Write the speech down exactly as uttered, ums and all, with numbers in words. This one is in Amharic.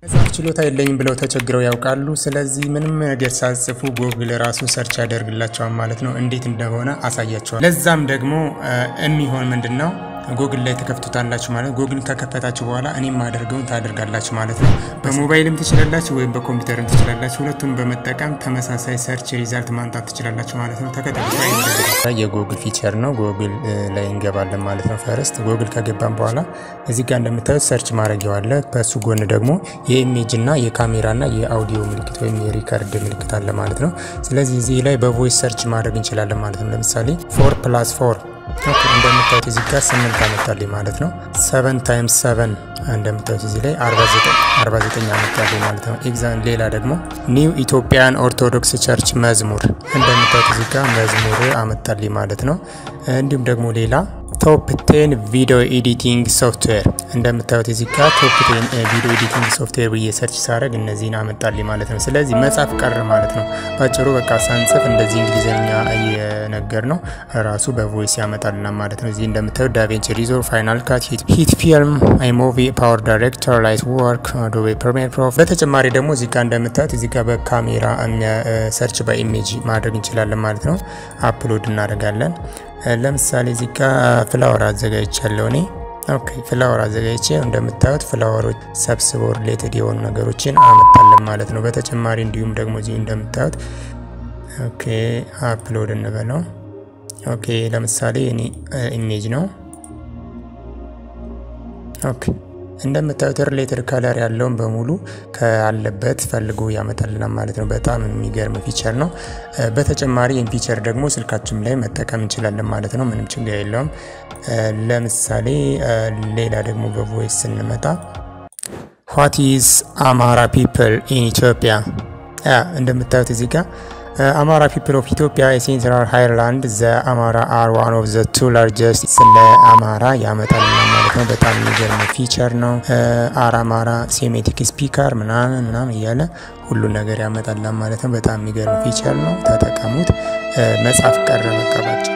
መጻፍ ችሎታ የለኝም ብለው ተቸግረው ያውቃሉ ስለዚህ ምንም ነገር ሳጽፉ ጉግል ራሱ ሰርች ያደርግላቸዋል ማለት ነው እንዴት እንደሆነ አሳያቸዋለሁ ለዛም ደግሞ የሚሆን ምንድነው ጉግል ላይ ተከፍቱታላችሁ ማለት ጉግል ከከፈታችሁ በኋላ እኔም ማድረግውን ታደርጋላችሁ ማለት ነው በሞባይልም ትችላላችሁ ወይ በኮምፒውተርም ትችላላችሁ ሁለቱን በመጠቀም ተመሳሳይ ሰርች ሪዛልት ማንጣት ትችላላችሁ ማለት ነው ተከታታይ የጉግል ፊቸር ነው ጉግል ላይ እንገባለን ማለት ነው ፈርስት ጉግል ከገባን በኋላ እዚህ ጋር እንደምታዩት ሰርች ማድረግ ያለ በሱ ጎን ደግሞ የኢሜጅ እና የካሜራና የአውዲዮ ምልክት ወይም የሪከርድ ምልክት አለ ማለት ነው ስለዚህ እዚህ ላይ በቮይስ ሰርች ማድረግ እንችላለን ማለት ነው ለምሳሌ four plus four ኦኬ እንደምታዩት እዚህ ጋር ስምንት አመጣልኝ ማለት ነው seven times seven እንደምታዩት እዚህ ላይ forty-nine forty-nine አመጣልኝ ማለት ነው ኤግዛም ሌላ ደግሞ ኒው ኢትዮጵያን ኦርቶዶክስ ቸርች መዝሙር እንደምታዩት እዚህ ጋር መዝሙር አመጣልኝ ማለት ነው እንዲሁም ደግሞ ሌላ top ten video editing software እንደምታዩት እዚህ ጋር top ten video editing software ብዬ ሰርች ሳረግ እነዚህን አመጣልኝ ማለት ነው ስለዚህ መጻፍ ቀር ማለት ነው ባጭሩ በቃ ሳንጽፍ እንደዚህ እንግሊዘኛ እየነገር ነው ራሱ በቮይስ ያመጣልና ማለት ነው እዚህ እንደምታዩት ዳቪንቺ ሪዞልቭ ፋይናል ካት ሂት ፊልም አይሞቪ ፓወር ዳይሬክተር ላይት ወርክ አዶቤ ፕሪሚየር ፕሮ በተጨማሪ ደግሞ እዚህ ጋር እንደምታዩት እዚህ ጋር በካሜራ ሰርች በኢሜጅ ማድረግ እንችላለን ማለት ነው አፕሎድ እናደርጋለን ለምሳሌ እዚህ ጋር ፍላወር አዘጋጅቻለሁ እኔ ኦኬ ፍላወር አዘጋጅቼ እንደምታዩት ፍላወሮች ሰብስቦ ሪሌትድ የሆኑ ነገሮችን አመጣለን ማለት ነው በተጨማሪ እንዲሁም ደግሞ እዚህ እንደምታዩት ኦኬ አፕሎድ እንበለው ኦኬ ለምሳሌ እኔ ኢሜጅ ነው ኦኬ እንደምታዩት ሪሌትድ ከለር ያለውን በሙሉ ካለበት ፈልጎ ያመጣልና ማለት ነው በጣም የሚገርም ፊቸር ነው በተጨማሪ ይህን ፊቸር ደግሞ ስልካችን ላይ መጠቀም እንችላለን ማለት ነው ምንም ችግር የለውም ለምሳሌ ሌላ ደግሞ በቮይስ እንመጣ what is Amara people in Ethiopia ያ እንደምታዩት እዚህ ጋር Amara people of Ethiopia in Central Highland the Amara are one of the two largest ስለ አማራ ያመጣልና ማለት ነው በጣም የሚገርም ፊቸር ነው አራማራ ሴሜቲክ ስፒከር ምናምን ምናምን እያለ ሁሉ ነገር ያመጣልና ማለት ነው በጣም የሚገርም ፊቸር ነው ተጠቀሙት መጻፍ ቀረ መቀበል